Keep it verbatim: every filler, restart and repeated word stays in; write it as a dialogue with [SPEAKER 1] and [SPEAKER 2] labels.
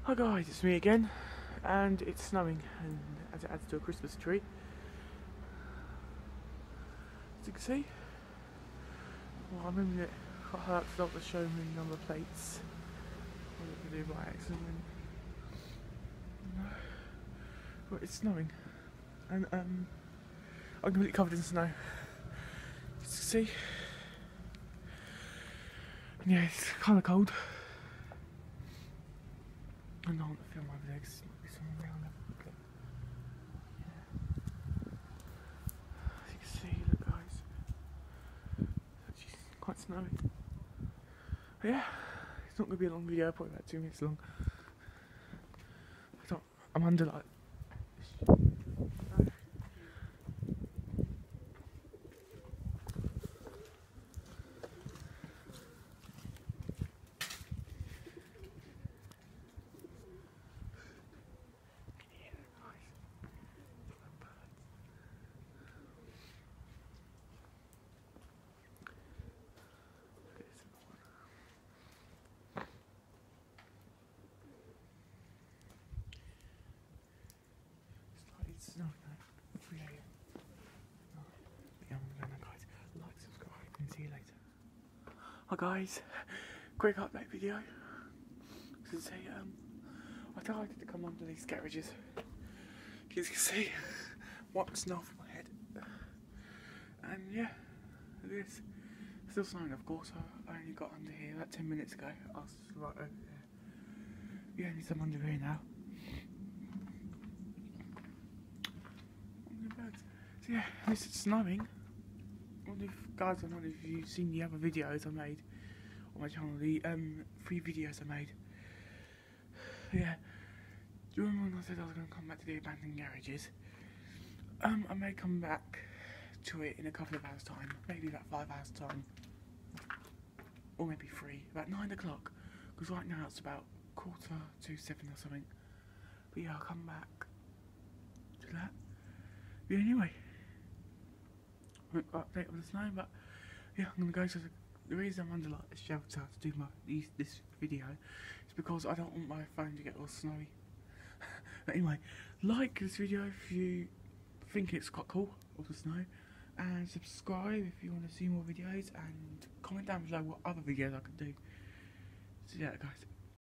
[SPEAKER 1] Hi guys, it's me again, and it's snowing, and as it adds to a Christmas tree. As you can see, well, I'm moving it quite hard to not to show me number plates. I didn't do by accident. No. But it's snowing, and um, I'm completely covered in snow. As you can see, and yeah, it's kind of cold. I don't want to film over there because there might be someone around there. Okay. Yeah. As you can see, look guys, it's actually quite snowy. But yeah, it's not going to be a long video, probably about two minutes long. I don't, I'm under like it's snowing at three A M. Oh, yeah, I'm going to guys. Like, subscribe, and see you later. Hi guys, quick update video. To say, um, I decided to come under these garages. As you can see, white snow from my head. And yeah, this still snowing, of course. I only got under here about ten minutes ago. I was right over there. Yeah, at least I'm under here now. So yeah, at least it's snowing. I wonder if, guys, I don't know if you've seen the other videos I made on my channel, the um three videos I made. Yeah, do you remember when I said I was going to come back to the abandoned garages? Um, I may come back to it in a couple of hours' time, maybe about five hours' time, or maybe three, about nine o'clock. Because right now it's about quarter to seven or something. But yeah, I'll come back to that. But anyway, quick update on the snow. But yeah, I'm gonna go to the. The reason I'm under like a shelter to do my these, this video is because I don't want my phone to get all snowy. But anyway, like this video if you think it's quite cool, all the snow, and subscribe if you want to see more videos, and comment down below what other videos I could do. So yeah guys,